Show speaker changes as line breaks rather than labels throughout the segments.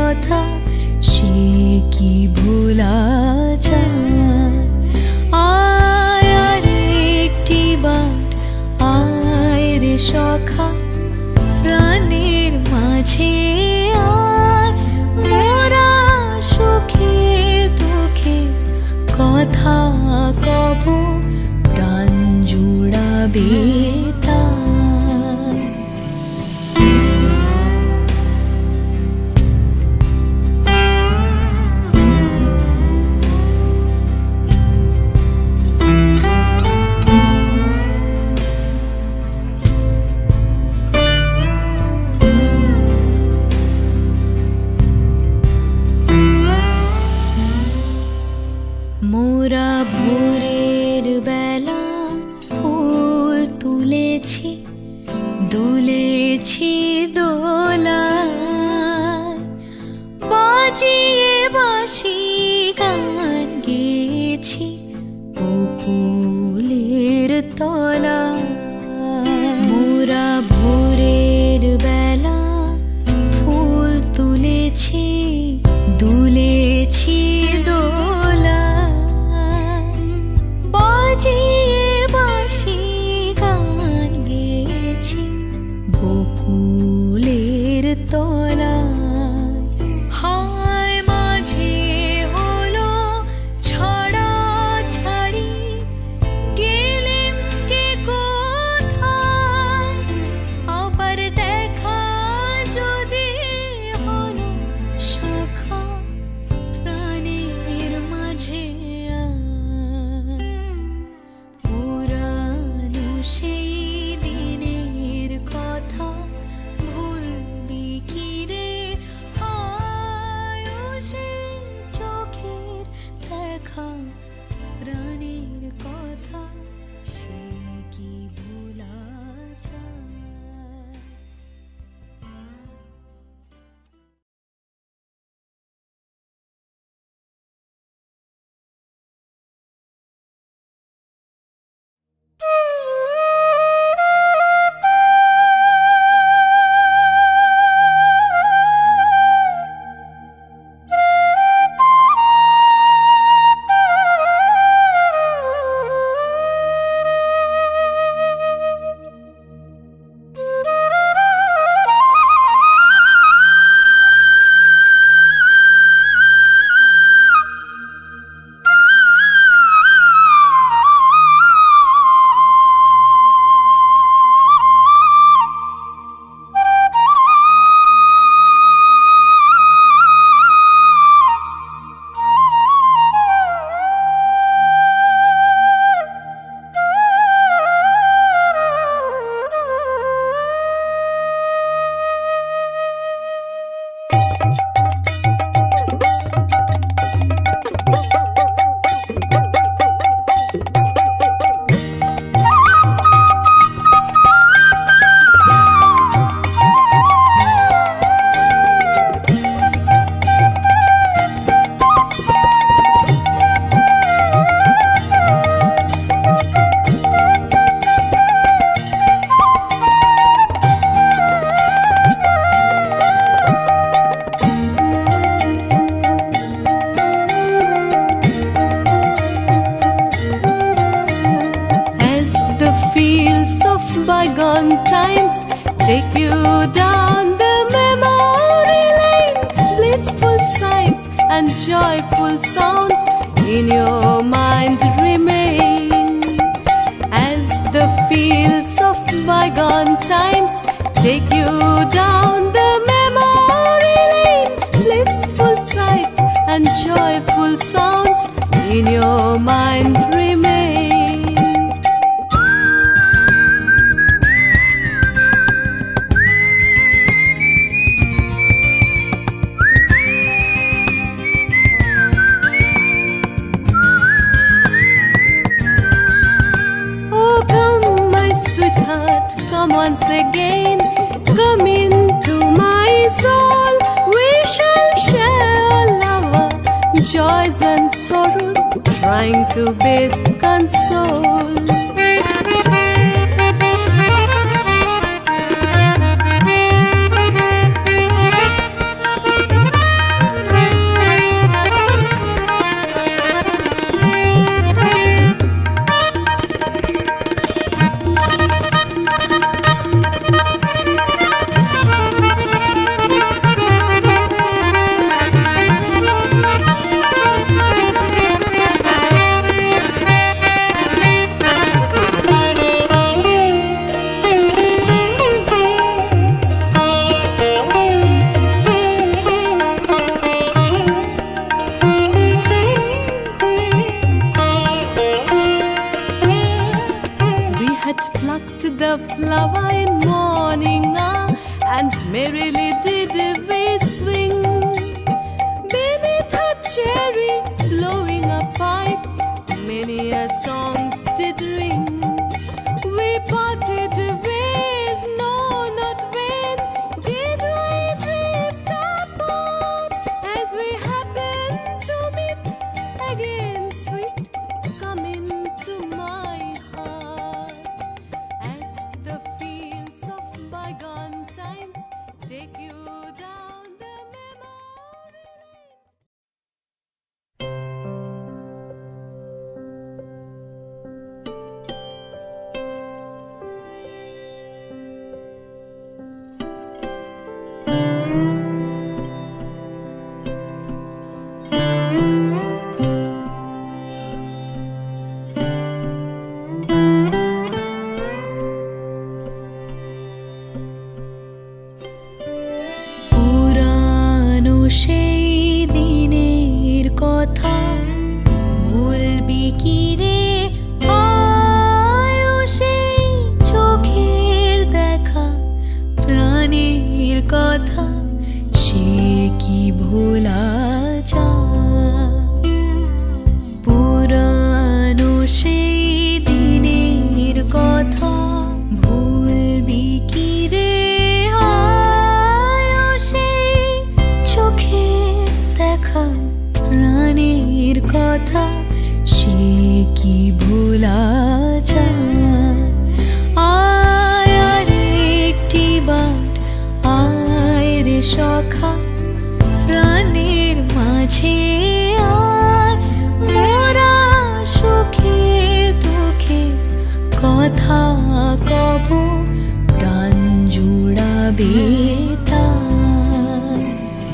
কথা সে কি ভোলা যায়? আয় আর একটিবার আয় রে সখা, প্রাণের মাঝে আয়, মোরা সুখে দুঃখে কথা কব, প্রাণ জুড়াবে তাই। মোরা ভোরের বেলা ফুল তুলেছি, দুলেছি দোলায়, বাজিয়ে বাঁশি গান গেয়েছি বকুলের তলায়। মোরা ভোরের বেলা ফুল তুলেছি, দুলেছি দোলায়, বাজিয়ে বাঁশি গান গেয়েছি বকুলের তলায়। হায় মাঝে হলো ছাড়া ছাড়ি, গেলেন কে কোথায়, আবার দেখা যদি হলো সখা, প্রাণের মাঝে পুরানো সেই দিনের কথা ভুলবি কি রে? হায় ও সেই চোখের দেখা, প্রাণের কথা সে কি ভোলা যায়? Bygone times take you down the memory lane, blissful sights and joyful sounds in your mind remain. As the fields of bygone times take you down the memory lane, blissful sights and joyful sounds in your mind remain. Come once again, come into my soul. We shall share love, joys and sorrows, trying to best console. did we swing beneath a cherry, blowing a pipe? Many a songs did ring. We parted ways, no, not when did we drift apart. As we happened to meet again, sweet, come into my heart. As the fields of bygone times take you down the memory lane. পুরানো সেই দিনের কথা বলবি কি রে? আয়ো সেই চোখের দেখা, প্রাণের কথা, সে কি ভোলা যায়? পুরানো সেই দিনের কথা ভুলবি কি রে? আয়ো সেই চোখের দেখা, প্রাণের কথা, সে কি ভোলা যায়? আয় আর একটি বার, আয় রে সখা, প্রাণের মাঝে আয়, মোরা সুখের দুঃখের কথা কব, প্রাণ জুড়াবে তাই।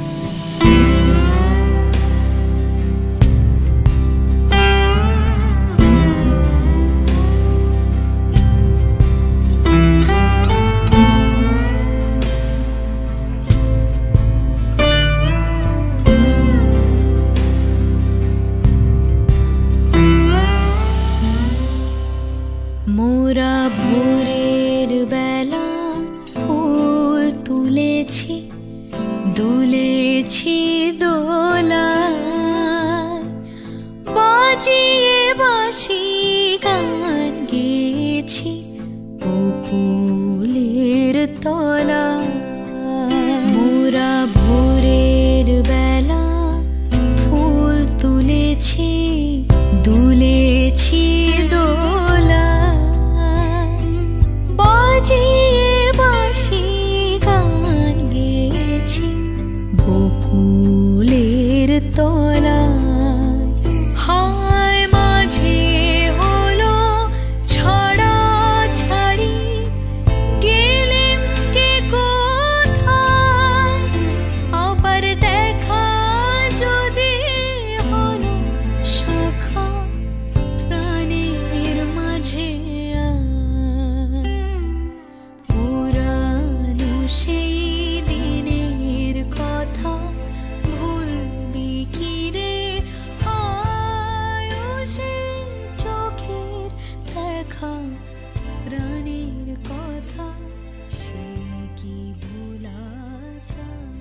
মোরা ভোরের বেলা ফুল তুলেছি, দুলেছি দোলায়, বাজিয়ে বাঁশি গান গেয়েছি বকুলের তলায়। মোরা ভোরের বেলা ফুল তুলেছি, দুলেছি দোলায়, বাজিয়ে বাঁশি গান গেয়েছি বকুলের তলায়। হায় মাঝে হলো ছাড়া ছাড়ি, গেলেন কে কোথায়? আবার দেখা যদি হলো শাখা, প্রাণের মাঝে আয়। পুরানো সেই দিনের কথা ভুলবি কি রে? আয়ো সেই চোখের দেখা, প্রাণের কথা, সে কি ভোলা যায়?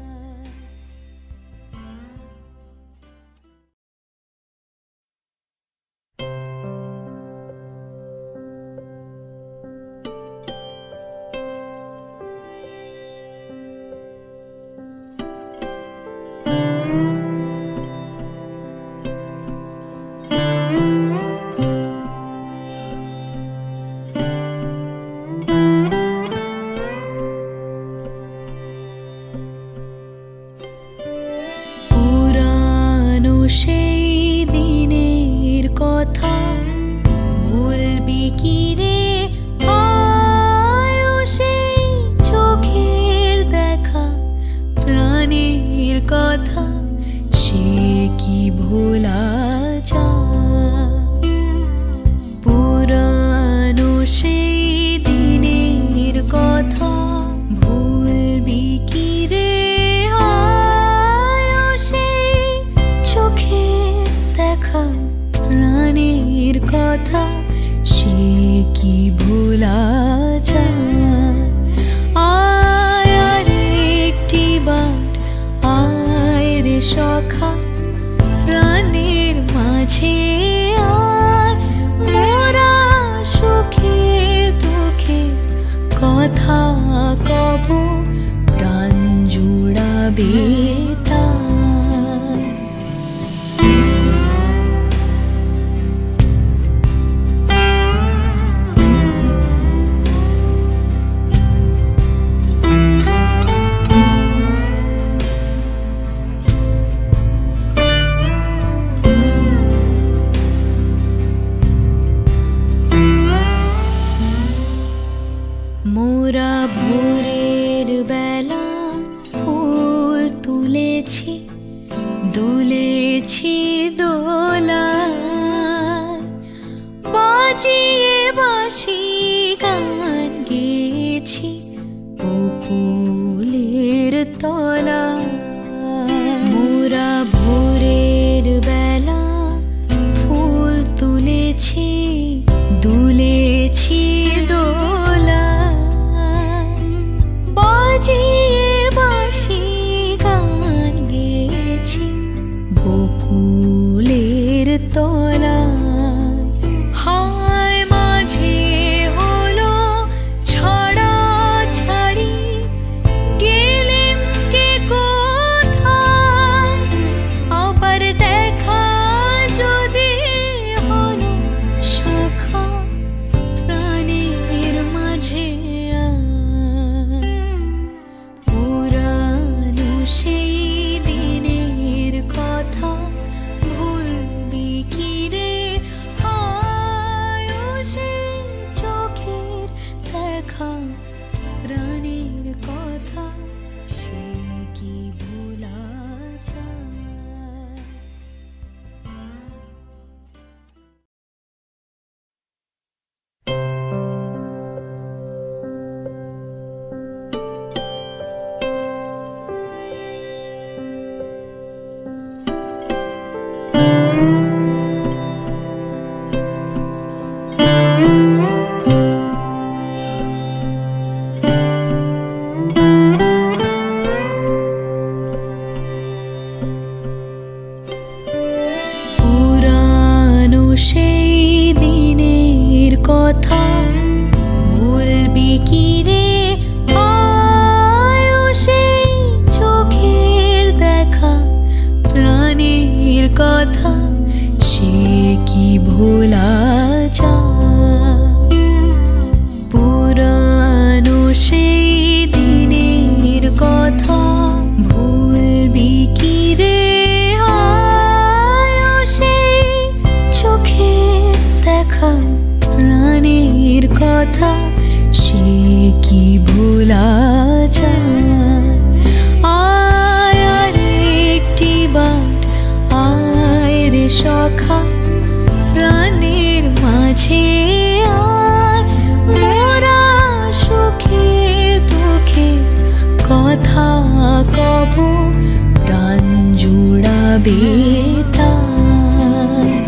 পুরানো সেই দিনের কথা বলবি কি রে? আয়ো সেই চোখের দেখা, প্রাণের কথা, সে কি ভোলা যায়? পুরানো সেই দিনের কথা ভুলবি কি রে? আয়ো সেই চোখের দেখা, প্রাণের কথা, সে কি ভোলা যায়? আয় আর সখা প্রাণের মাঝে আয়, মোরা সুখের দুঃখের কথা কব, প্রাণ জুড়াবে তাই। মোরা ভোরের বেলা ফুল তুলেছি, দুলেছি দোলা, বাজিয়ে বাঁশি গান গেয়েছি বকুলের তলা। মোরা ভোরের বেলা ফুল তুলেছি, দুলেছি দোলা, বাজিয়ে বাঁশি গান গেয়েছি বকুলের তলা। হায় মাঝে হলো ছড়া ছাড়ি, গেলেন কে কোথায়, আবার দেখা যদি হলো সখা প্রাণের মাঝে আয়। পুরানো সেই দিনের কথা ভুলবি কি রে, হায় ও সেই চোখের দেখা প্রাণের কথা, সে কি ভোলা যায়। পুরানো সেই দিনের কথা ভুলবি কি রে, আয় ও সেই চোখের দেখা প্রাণের কথা, সে কি ভোলা যায়। পুরানো সেই দিনের কথা ভুলবি কি রে, আয় ও সেই চোখের দেখা প্রাণের কথা, সে কি ভোলা যায়। আয় আর একটি বার আয় রে সখা প্রাণের মাঝে আয়, মোরা সুখের দুঃখের কথা কব, প্রাণ জুড়াবে তাই।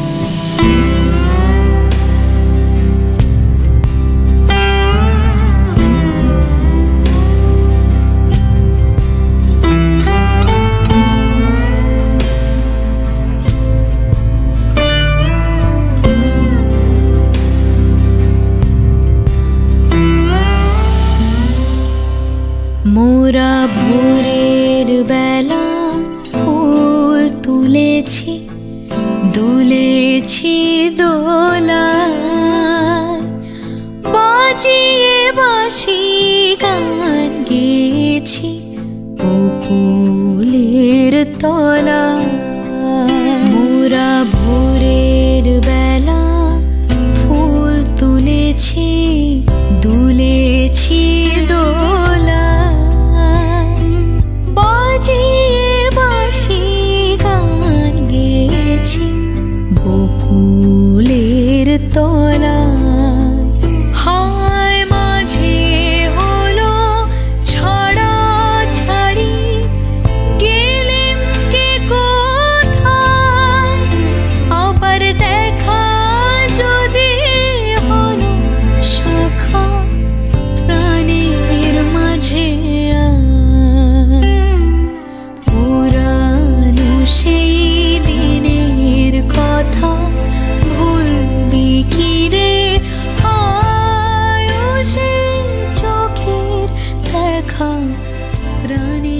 মোরা ভোরের বেলা ফুল তুলেছি, দুলেছি দোলা, বাজিয়ে বাঁশি গান গেয়েছি বকুলের তলা। মোরা ভোরের বেলা ফুল তুলেছি, দুলেছি দোলা, বাজিয়ে বাঁশি গান গেয়েছি বকুলের তলা। হায় মাঝে হলো ছড়া ছাড়ি, গেলেন কে কোথায়, আবার দেখা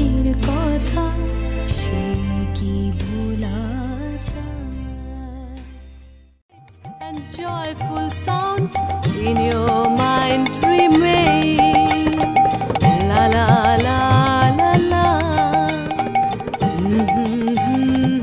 মনের কথা সে কি ভোলা যায়? And joyful sounds in your mind remain. La la la la la.